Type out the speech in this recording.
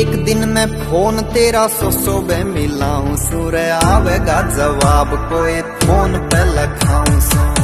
एक दिन मैं फोन तेरा सो बे मिलाऊं, सूर्य आवेगा जवाब कोई फोन पे लखाऊं सो।